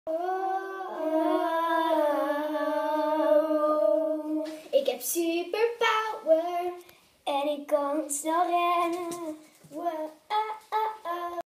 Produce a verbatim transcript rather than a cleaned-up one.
Oh, ik heb superpower en ik kan snel rennen. Wow.